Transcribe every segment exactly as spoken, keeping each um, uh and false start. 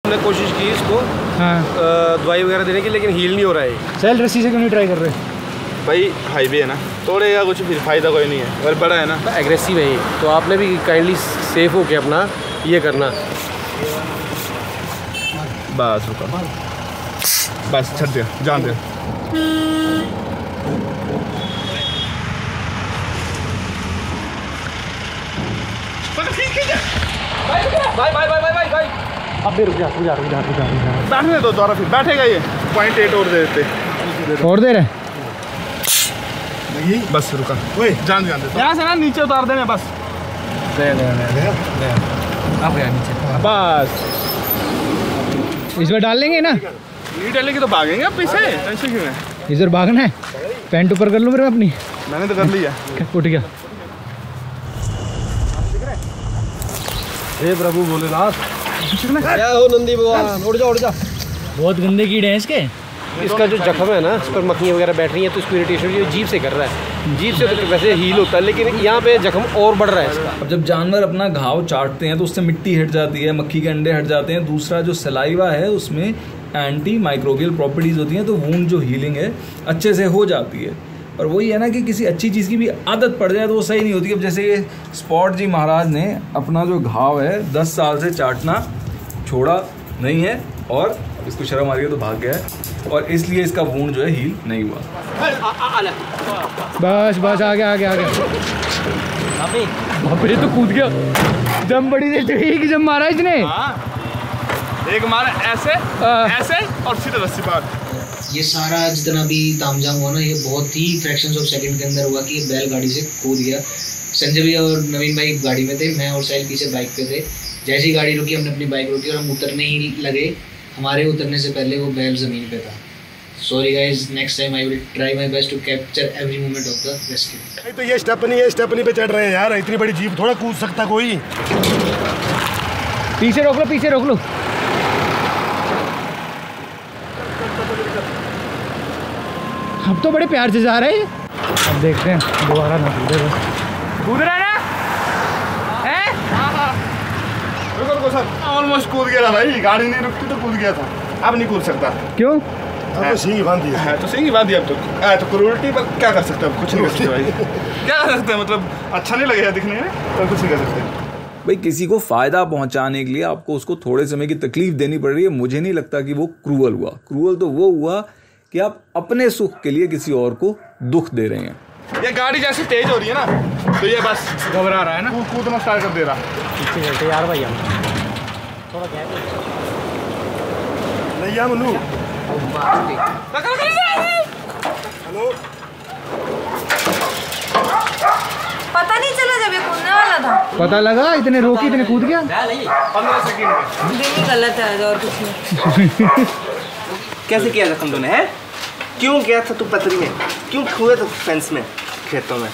हमने कोशिश की इसको हाँ दवाई वगैरह देने की, लेकिन हील नहीं हो रहा है। सेल रस्सी से क्यों नहीं ट्राई कर रहे भाई? हाईवे है ना, तोड़ेगा कुछ फिर फायदा कोई नहीं है, अगर बड़ा है ना। एग्रेसिव है ये, तो आपने भी काइंडली सेफ होके अपना ये करना। बस रुका, बस छट दिया, जान दिया। भाई भाई भाई भाई भाई अब भी रुक जा रुक जा रुक जा रुक जा बैठने दो दोबारा, फिर बैठेगा ये। पॉइंट एट और दे देते और दे रहे बस रुका, वही जान जान दे यहाँ से ना नीचे उतार देना बस। दे दे दे अब गया नीचे बस। इसमें डाल लेंगे ना? नहीं डालेंगे तो भागेंगे अब पीछे, टेंशन क्यों है? इधर भागना है। पैंट ऊपर कर लूँ मेरे अपनी? मैंने तो कर लिया। उठ गया। हे प्रभु भोलेनाथ, क्या हो नंदी भगवान, उड़ जा उड़ जा। बहुत गंदे कीड़े हैं इसके। इसका जो जख्म है ना, इस पर मक्खियाँ वगैरह बैठ रही हैं, तो इसको इरिटेशन ये जीभ से कर रहा है। जीभ से तो वैसे हील होता है, लेकिन यहाँ पे जख्म और बढ़ रहा है इसका। अब जब जानवर अपना घाव चाटते हैं तो उससे मिट्टी हट जाती है, मक्खी के अंडे हट जाते हैं। दूसरा जो सलाइवा है उसमें एंटी माइक्रोबियल प्रॉपर्टीज़ होती हैं, तो वूंड जो हीलिंग है अच्छे से हो जाती है। और वही है ना कि किसी अच्छी चीज़ की भी आदत पड़ जाए तो वो सही नहीं होती। अब जैसे ये स्पॉट जी महाराज ने अपना जो घाव है दस साल से चाटना छोड़ा नहीं है, और इसको शर्म आ रही है तो भाग गया है, और इसलिए इसका वूंड जो है हील नहीं हुआ। बस बस आ गया आ गया आ गया। बाप रे, तो कूद गया। दम बड़ी देर एक जम मारा इसने। एक मारा ऐसे ऐसे और सीधे रस्सी पार। ये सारा जितना भी तामझाम हुआ ना, ये बहुत ही फ्रैक्शंस ऑफ सेकंड के अंदर हुआ कि ये बैल गाड़ी से कूद गया। संजय भैया और नवीन भाई गाड़ी में थे, मैं और साहिल पीछे बाइक पे थे। जैसे ही गाड़ी रुकी हमने अपनी बाइक रोकी और हम उतरने ही लगे, हमारे उतरने से पहले वो बैल ज़मीन पे था। Sorry guys, next time I will try my best to capture every moment of the rescue. तो ये स्टेपनी है, स्टेपनी पे चढ़ रहे हैं यार, इतनी बड़ी जीप थोड़ा कूद सकता कोई। पीछे रोक लो, पीछे रोक लो। अब तो बड़े प्यार से जा रहे हैं। अब देखते हैं दोबारा ना कूदे। कूद रहा है ना? हैं? रुको रुको सर, ऑलमोस्ट कूद गया था भाई, गाड़ी नहीं रुकती तो कूद गया था। अब नहीं कूद सकता। क्यों? अब तो सींग बांध दिया है, तो सींग बांध दिया। अब तो आ, तो क्रूरटी पर क्या कर सकते हैं? कुछ नहीं कर सकते भाई। क्या कर सकते हैं? मतलब अच्छा नहीं लगेगा दिखने में, तो कुछ नहीं कर सकते। भाई किसी को फायदा पहुंचाने के लिए आपको उसको थोड़े समय की तकलीफ देनी पड़ रही है, मुझे नहीं लगता कि वो क्रूअल हुआ। क्रूअल तो वो हुआ कि आप अपने सुख के लिए किसी और को दुख दे रहे हैं। ये गाड़ी जैसे तेज हो रही है ना, तो ये बस घबरा रहा है ना, कूदना स्टार्ट कर दे रहा। पीछे चलते यार भाई, हम थोड़ा गैप नहीं यार मनु। हेलो, पता नहीं चला जब ये कूदने वाला था। पता लगा इतने रोकी इतने कूद गया। पंद्रह सेकंड दिन ही गलत है और कुछ नहीं। कैसे किया था तुम दोनों? है क्यों गया था तू पतरी में? क्यों छुए तो फेंस में, खेतों में?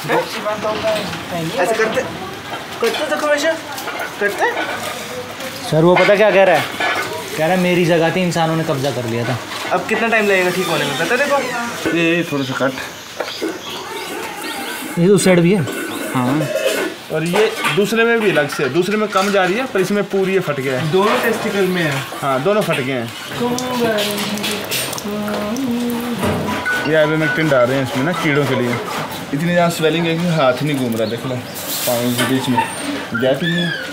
ऐसे करते करते तो हमेशा करते। सर वो पता क्या कह रहा है? कह रहा है मेरी जगह थी, इंसानों ने कब्जा कर लिया था। अब कितना टाइम लगेगा ठीक होने में पता? देखो ये थोड़ा सा कट, ये तो साइड भी है। हाँ, और ये दूसरे में भी अलग से, दूसरे में कम जा रही है, पर इसमें पूरी ये फट गया है। दोनों टेस्टिकल में है। हाँ, दोनों फट गए हैं। ये आइवरमेक्टिन डाल रहे हैं इसमें ना कीड़ों के लिए। इतनी ज़्यादा स्वेलिंग है कि हाथ नहीं घूम रहा। देख लो पाँव के बीच में गैप ही नहीं है।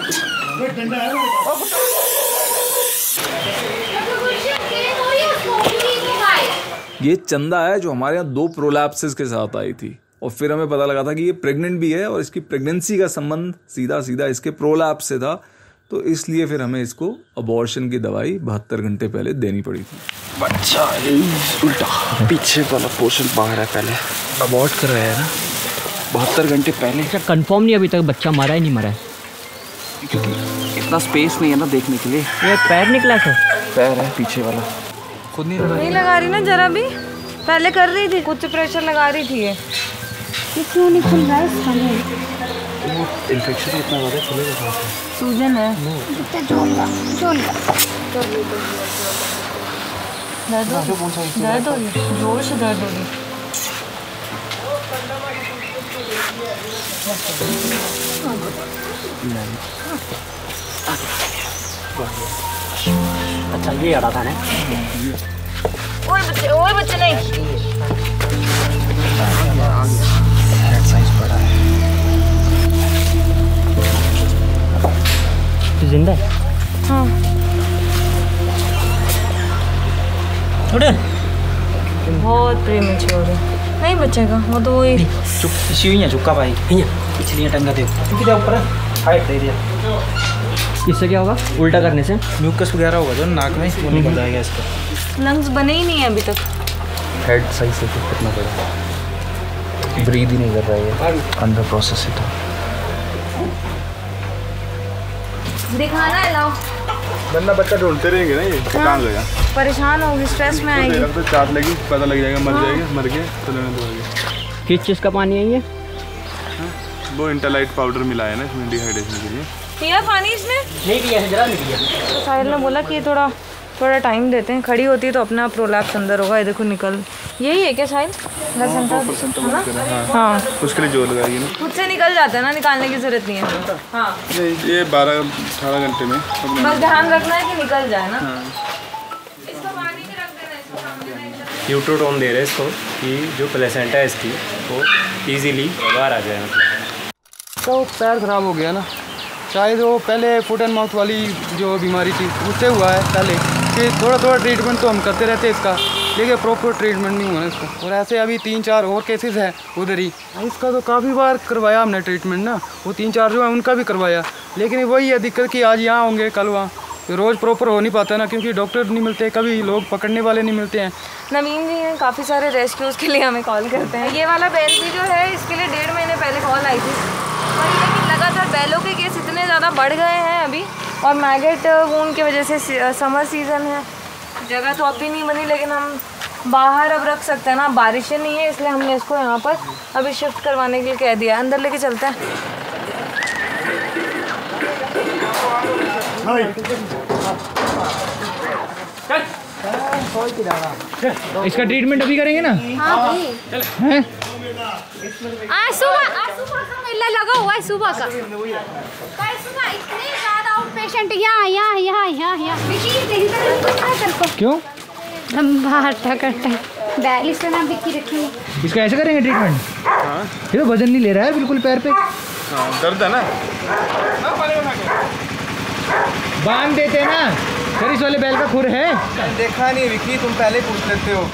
ये चंदा है जो हमारे यहाँ दो प्रोलैप्सिस के साथ आई थी, और फिर हमें पता लगा था कि ये प्रेग्नेंट भी है और इसकी प्रेगनेंसी का संबंध सीधा सीधा इसके प्रोलैप्स से था। तो इसलिए फिर हमें इसको अबॉर्शन की दवाई बहत्तर घंटे पहले देनी पड़ी थी। बच्चा उल्टा पीछे वाला पोर्शन बाहर है, पहले अबॉर्ट कर रहे हैं ना बहत्तर घंटे पहले। क्या कंफर्म नहीं अभी तक बच्चा मरा है नहीं मरा है? क्योंकि इतना स्पेस नहीं है ना देखने के लिए। ये पैर निकला सर? पैर है पीछे वाला। खुद नहीं लगा नहीं लगा रही ना जरा भी, पहले कर रही थी, कुछ प्रेशर लगा रही थी। ये ये क्यों नहीं खुल रहा है इसका? इन्फेक्शन इतना ज़्यादा खुलेगा कहाँ से? सूजन है। झोलगा झोलगा दर्द हो दर्द हो रही, जोर से दर्द हो रही। अच्छा ये आ रहा था ना। ओए बच्चे ओए बच्चे नहीं। साइज बड़ा है। तू जिंदा है? हाँ। उड़। बहुत प्रीमेच्योर है। नहीं बचेगा वो तो वही। चुप इसी हुई है चुक्का भाई। पिछली टंगा दे। किधर ऊपर हाइट दे दिया। इससे क्या होगा? उल्टा करने से म्यूकस वगैरह होगा जो नाक में वो निकल जाएगा इसका। लंग्स बने ही नहीं है अभी तक। हेड सही से फिट करना पड़ेगा। ब्रीद ही नहीं कर रहा है, अंडर प्रोसेस है। दिखाना है लाओ। वरना बच्चा ढूंढते रहेंगे ना ये कहाँ गया। परेशान होगी, स्ट्रेस में आएगी। तो चाट लगी पता लग जाएगा, मर जाएगा, मर गया तो लेने दो। किस चीज़ का पानी है ये? वो इंटरलाइट पाउडर मिला है ना इसमें डिहाइड्रेशन के लिए। पिया पानी इसने? नहीं पिया है, जरा नहीं पिया। तो साहिल ने बोला कि थोड़ा थोड़ा टाइम देते हैं, खड़ी होती है तो अपना प्रोलैप्स अंदर होगा। ये देखो निकल, यही है क्या साहिल? दस घंटा। हाँ उसके लिए जोर लगाएगी ना, खुद से निकल जाता है ना, निकालने की जरूरत नहीं है। हाँ ये ये बारह अठारह घंटे में बस ध्यान रखना है कि निकल जाए ना। इसको पानी में रख देना, इसको सामने नहीं। यूट्रोटोन दे रहे हैं इसको कि जो प्लेसेंटा है इसकी वो इजीली बाहर आ जाए। मतलब तो पैर खराब हो गया ना, शायद वो पहले फुट एंड माउथ वाली जो बीमारी थी उससे हुआ है पहले कि थोड़ा थोड़ा ट्रीटमेंट तो हम करते रहते हैं इसका, लेकिन प्रॉपर ट्रीटमेंट नहीं हुआ इसका। और ऐसे अभी तीन चार और केसेस हैं उधर ही, इसका तो काफ़ी बार करवाया हमने ट्रीटमेंट ना, वो तीन चार जो है उनका भी करवाया, लेकिन वही है दिक्कत कि आज यहाँ होंगे कल वहाँ, रोज़ प्रॉपर हो नहीं पाता ना, क्योंकि डॉक्टर नहीं मिलते, कभी लोग पकड़ने वाले नहीं मिलते हैं। नवीन जी हैं, काफ़ी सारे रेस्क्यूज़ के लिए हमें कॉल करते हैं। ये वाला बैल भी जो है इसके लिए डेढ़ महीने पहले कॉल आई थी, और लेकिन लगातार बैलों के केस इतने ज़्यादा बढ़ गए हैं अभी, और मैगेट वूंड की वजह से समर सीज़न है, जगह तो अभी नहीं बनी, लेकिन हम बाहर अब रख सकते हैं ना, बारिशें नहीं है इसलिए हमने इसको यहाँ पर अभी शिफ्ट करवाने के लिए कह दिया। अंदर लेके चलते हैं। इसका ट्रीटमेंट अभी करेंगे ना? हाँ भाई। हैं? आज सुबह आज सुबह का मेला लगा हुआ है, सुबह का। कल सुबह इतने ज़्यादा आउट पेशेंट यहाँ यहाँ यहाँ यहाँ यहाँ। क्यों? हम बाहर टकट बैल इस तरह बिकी रखी है। इसका ऐसे करेंगे ट्रीटमेंट? हाँ ये तो वजन नहीं ले रहा है बिल्कुल पैर पे। हाँ दर्द है ना, बांध देते हैं ना। सर इस वाले बैल का खुर है? देखा नहीं विकी, तुम पहले पूछ लेते हो।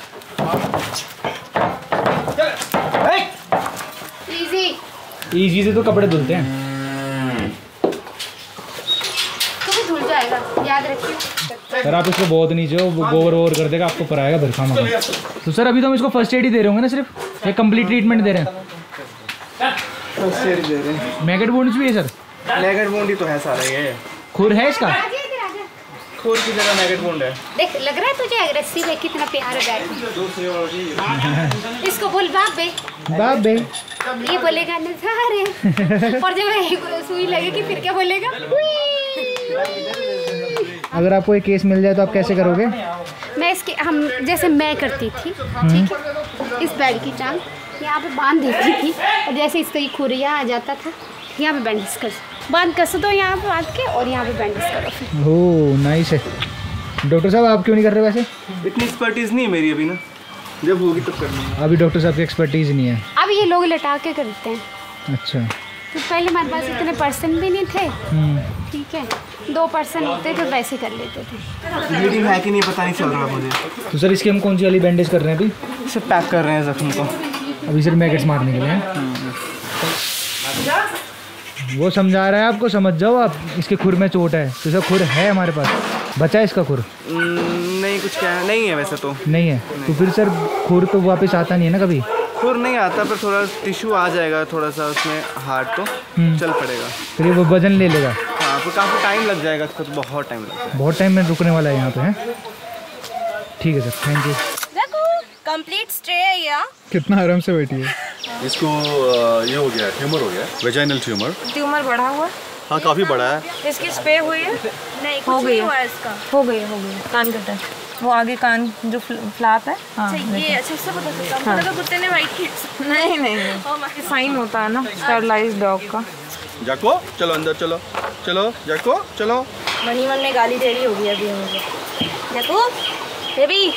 इजी इजी से तो कपड़े धुलते हैं। तो भी धुल जाएगा, याद रखिए। सर आप इसको बहुत नीचे हो, वो गोबर वोवर कर देगा, आपको पराएगा भरखा मगर। तो सर अभी तो हम इसको फर्स्ट एड ही दे रहे होंगे ना सिर्फ, या कंप्लीट ट्रीटमेंट दे रहे हैं? फर्स्ट एड दे रहे हैं। मैगेट वुंड्स भी है सर? मैगेट वुंड ही तो है सारा ये। खुर है इसका? खुर की जगह मैगेट वुंड है। देख लग रहा है तुझे अग्रेसिव है, कितना प्यार है बैग। इसको बोल बाप बे। बाप बे। ये बोलेगा नज़ार है, और जब सुई लगेगी फिर क्या बोलेगा? अगर आपको एक केस मिल जाए तो आप कैसे करोगे? मैं इसके हम जैसे मैं करती थी, ठीक है, इस बेड की टांग यहाँ पे बांध देती थी, और जैसे इसका ये खुरिया आ जाता था यहाँ पे बैंडेज कर बांध कस दो, यहाँ पे बांध के, और यहाँ पे बैंडेज करो फिर। ओह नाइस है। डॉक्टर साहब आप क्यों नहीं कर रहे वैसे? इतनी एक्सपर्टीज नहीं है मेरी अभी ना, जब होगी तब करनी। अभी डॉक्टर साहब की एक्सपर्टीज नहीं है। अब ये लोग लटा के करते हैं। अच्छा। तो पहले हमारे पास इतने पर्सन भी नहीं थे, ठीक है, दो पर्सन होते थे वैसे कर लेते थे। ब्लीडिंग है कि नहीं पता नहीं चल रहा मुझे। तो सर इसकी हम कौन सी वाली बैंडेज कर रहे हैं अभी? इसे पैक कर रहे हैं जख्म को, अभी सिर्फ मैगेट्स मारने के लिए हैं। वो समझा रहा है आपको, समझ जाओ आप। इसके खुर में चोट है, तो इसका खुर है हमारे पास, बचा है इसका खुर? नहीं कुछ क्या है, नहीं है वैसे तो नहीं है। तो फिर सर खुर तो वापस आता नहीं है ना कभी? खुर नहीं आता, पर थोड़ा टिश्यू आ जाएगा थोड़ा सा उसमें, हार्ड तो चल पड़ेगा। फिर ये वो वजन ले लेगा? हाँ फिर काफ़ी टाइम लग जाएगा इसको, तो बहुत टाइम लगेगा। बहुत टाइम में रुकने वाला है यहाँ पे, है? ठीक है sir, thank you. Complete stay है यहाँ। कितना आराम से बैठी है। इसको ये हो गया, ट्यूमर हो गया, वेजाइनल ट्यूमर। ट्यूमर बढ़ा हुआ? हाँ काफ़ी बड़ा है। इसकी स्प्रे हुई है? नहीं हो गई है इसका। हो गई हो गई कान कटा, वो आगे कान जो फ्लैप है। हाँ ये अच्छा से पता चलता है, कुत्ते ने वाइट किया। नहीं नहीं फाइन होता है ना स्टरलाइज डॉग का। जाको चलो अंदर, चलो चलो जाको चलो। मनी मन में गाली दे रही होगी अभी मुझे। देखो बेबी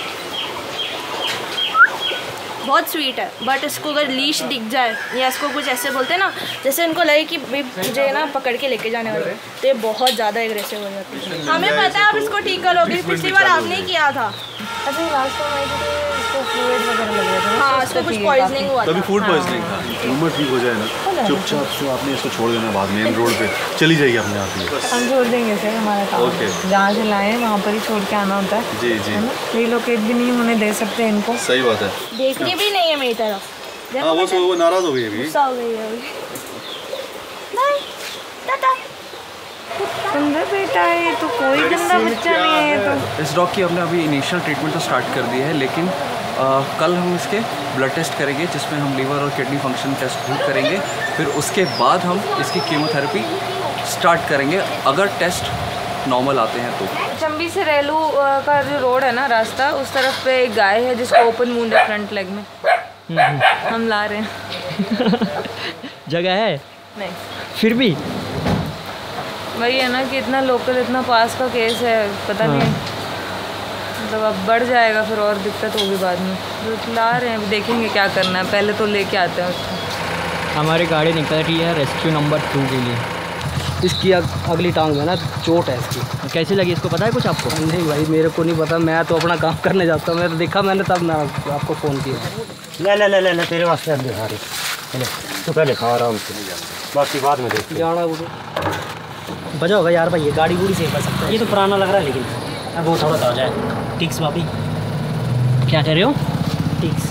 बहुत स्वीट है, बट इसको अगर लीश दिख जाए या इसको कुछ ऐसे बोलते हैं ना, जैसे इनको लगे कि मुझे ना पकड़ के लेके जाने वाले, तो ये बहुत ज़्यादा एग्रेसिव हो जाती है। हमें पता है आप इसको ठीक करोगे, पिछली बार आपने किया था। अच्छा लास्ट टाइम आई थी इसको फ्लूइड वगैरह लग गया था। हाँ इसको कुछ पॉइजनिंग हुआ था। तभी फूड पॉइजनिंग था। ट्यूमर ठीक हो जाए ना चुपचाप से आपने इसको छोड़ देना, बाद में मेन रोड पे चली जाएगी अपने आप ही। हम छोड़ देंगे सर, हमारा काम ओके। जहाँ से लाए वहाँ पर ही छोड़ के आना होता है। जी जी रिलोकेट भी नहीं होने दे सकते इनको। सही बात है। देखनी भी नहीं है मेरी तरफ। हाँ वो वो नाराज हो गई अभी। गुस्सा हो गई है अभी। नहीं टाटा। सुंदर बेटा है तो, कोई गंदा बच्चा नहीं है तो। इस डॉग की हमने अभी इनिशियल ट्रीटमेंट तो स्टार्ट कर दी है, लेकिन आ, कल हम इसके ब्लड टेस्ट करेंगे जिसमें हम लीवर और किडनी फंक्शन टेस्ट भी करेंगे। फिर उसके बाद हम इसकी कीमोथेरेपी स्टार्ट करेंगे अगर टेस्ट नॉर्मल आते हैं तो। चंबी से रेलू का जो रोड है ना रास्ता, उस तरफ पे एक गाय है जिसको ओपन वुंड है फ्रंट लेग में। हम ला रहे हैं। जगह है नहीं फिर भी वही है ना कि इतना लोकल इतना पास का केस है, पता हाँ। नहीं मतलब अब बढ़ जाएगा फिर और दिक्कत होगी बाद में। तो ला रहे हैं, देखेंगे क्या करना है, पहले तो लेके आते हैं उसको। हमारी गाड़ी निकल रही है रेस्क्यू नंबर टू के लिए। इसकी अग, अगली टांग में ना चोट है इसकी। कैसी लगी इसको पता है कुछ आपको? नहीं भाई मेरे को नहीं पता, मैं तो अपना काम करने जाता हूँ। मैं तो देखा मैंने तब मैं आपको फ़ोन किया। ले ले ले ले ले तेरे वास्ते हम दिखा रहे, चले तो पहले खा आराम से, बाकी बाद में देख जाना वो बजा होगा यार भाई, ये गाड़ी गुड़ी से कर सकता है। ये तो पुराना लग रहा है, लेकिन अब वो थोड़ा ताज़ा है। टिक्स भाभी क्या कह रहे हो? टिक्स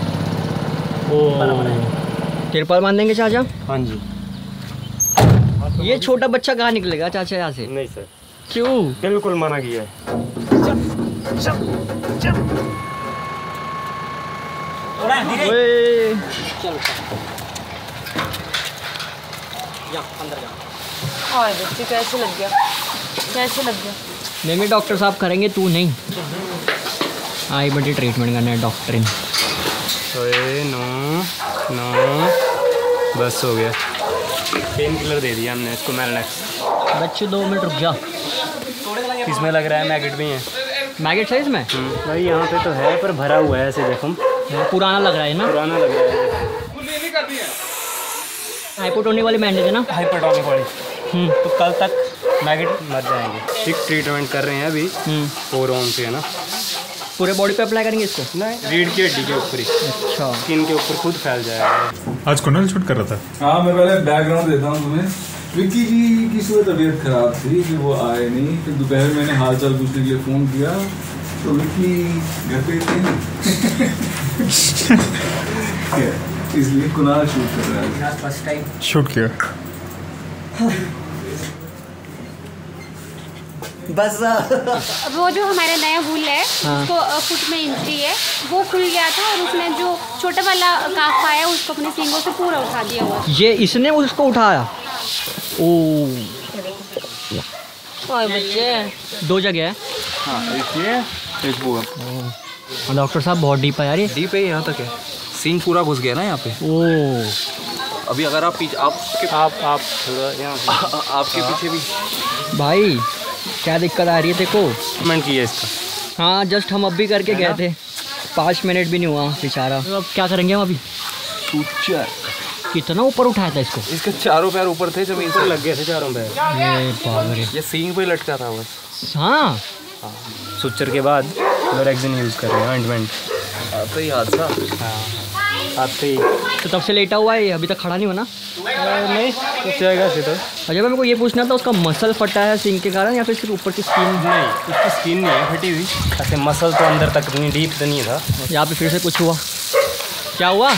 ओ तिरपाल बांध देंगे चाचा? हाँ जी। ये छोटा बच्चा कहाँ निकलेगा चाचा यहाँ से? नहीं सर। क्यों? बिल्कुल मना किया है। ओए जा अंदर जा। और बच्चे कैसे लग गया, कैसे लग गया? नहीं नहीं डॉक्टर साहब करेंगे, तू नहीं। आई बड़ी ट्रीटमेंट करना है डॉक्टर। ओए नो नो बस हो गया, पेन किलर दे दिया हमने इसको, मेलनेक्स। बच्चे दो मिनट रुक जा। इसमें लग रहा है मैगेट भी है। मैगेट है इसमें? भाई यहाँ पे तो है पर भरा हुआ है ऐसे जख्म, पुराना लग रहा है ना? पुराना लग रहा है। हाइपोटोनिक वाली बैंडेज है ना? हाइपोटोनिक वाली। तो कल तक मैगेट मर जाएंगे। ठीक ट्रीटमेंट कर रहे हैं अभी फोर ऑन से, है ना? पूरे बॉडी पे अप्लाई करेंगे इसको? नहीं, रीढ़ की हड्डी के ऊपर ही। अच्छा, स्किन के ऊपर खुद फैल जाएगा। आज कुणाल शूट कर रहा था। हाँ मैं पहले बैकग्राउंड देता हूँ तुम्हें। विक्की जी की सुबह तबीयत खराब थी कि वो आए नहीं, फिर दोपहर मैंने हालचाल पूछने के लिए फ़ोन किया तो विक्की घर पे थे। इसलिए कुणाल शूट कर रहा है। फर्स्ट टाइम शूट किया। बस अब वो जो हमारा नया बुल है हाँ। उसको फुट में इंजरी है, वो खुल गया था और उसने जो छोटा वाला काफ आया उसको अपने सींगों से पूरा उठा दिया हुआ। ये इसने उसको उठाया? ओ बच्चे दो जगह है। हाँ एक ये एक वो। डॉक्टर साहब बहुत डीप है यार ये। डीप है, यहाँ तक है, सींग पूरा घुस गया ना यहाँ पे। ओ अभी अगर आप पीछे आपके आप आप थोड़ा यहाँ आपके पीछे भी भाई क्या दिक्कत आ रही है देखो? ट्रीटमेंट किया इसका। हाँ जस्ट हम अब भी करके गए थे, पाँच मिनट भी नहीं हुआ बेचारा। तो अब क्या करेंगे हम अभी? सूचर कितना ऊपर उठाया था इसको? इसके चारों पैर ऊपर थे, जमीन पर लग गए थे चारों पैर। ये बाप रे। ये सींग पे लटका था बस। हाँ सुचर के बाद लोरेक्सिन यूज़ कर रहे हैं, ऑइंटमेंट। आता ही हादसा। हाँ आते ही। तो तब से लेटा हुआ है, अभी तक खड़ा नहीं बना? नहीं कुछ जाएगा से तो। अच्छा मेरे को ये पूछना था, उसका मसल फटा है सींग के कारण या फिर सिर्फ ऊपर की स्किन? नहीं उसकी स्किन नहीं है फटी हुई, ऐसे मसल तो अंदर तक इतनी डीप तो नहीं था। यहाँ पे फिर से कुछ हुआ? क्या हुआ?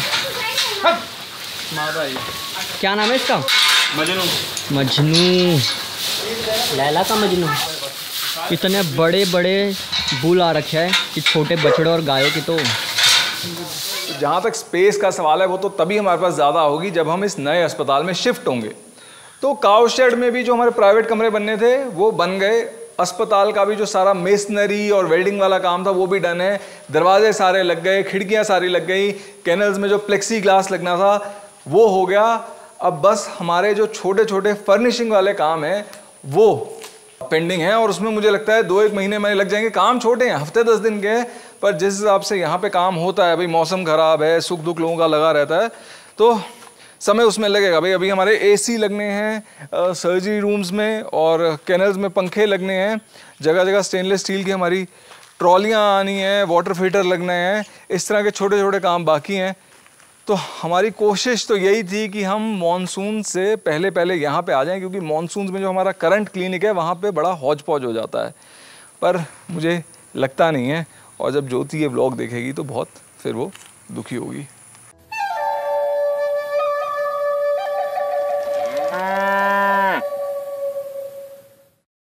क्या नाम है इसका? मजनू। मजनू। लैला का मजनू। इतने बड़े बड़े बुल आ रखे हैं कि छोटे बछड़े और गायों की तो। जहाँ तक स्पेस का सवाल है वो तो तभी हमारे पास ज़्यादा होगी जब हम इस नए अस्पताल में शिफ्ट होंगे। तो काउ शेड में भी जो हमारे प्राइवेट कमरे बनने थे वो बन गए। अस्पताल का भी जो सारा मेसनरी और वेल्डिंग वाला काम था वो भी डन है। दरवाजे सारे लग गए, खिड़कियाँ सारी लग गई, कैनल्स में जो प्लेक्सी ग्लास लगना था वो हो गया। अब बस हमारे जो छोटे छोटे फर्निशिंग वाले काम हैं वो पेंडिंग है, और उसमें मुझे लगता है दो एक महीने में लग जाएंगे। काम छोटे हैं, हफ्ते दस दिन के हैं, पर जिस हिसाब से यहाँ पे काम होता है, भाई मौसम ख़राब है, सुख दुख लोगों का लगा रहता है, तो समय उसमें लगेगा। भाई अभी हमारे एसी लगने हैं सर्जरी रूम्स में, और कैनल्स में पंखे लगने हैं, जगह जगह स्टेनलेस स्टील की हमारी ट्रॉलियाँ आनी हैं, वाटर फिल्टर लगने हैं, इस तरह के छोटे छोटे काम बाकी हैं। तो हमारी कोशिश तो यही थी कि हम मॉनसून से पहले पहले यहाँ पे आ जाएं, क्योंकि मॉनसून में जो हमारा करंट क्लिनिक है वहाँ पे बड़ा हौज पौज हो जाता है, पर मुझे लगता नहीं है। और जब ज्योति ये व्लॉग देखेगी तो बहुत फिर वो दुखी होगी।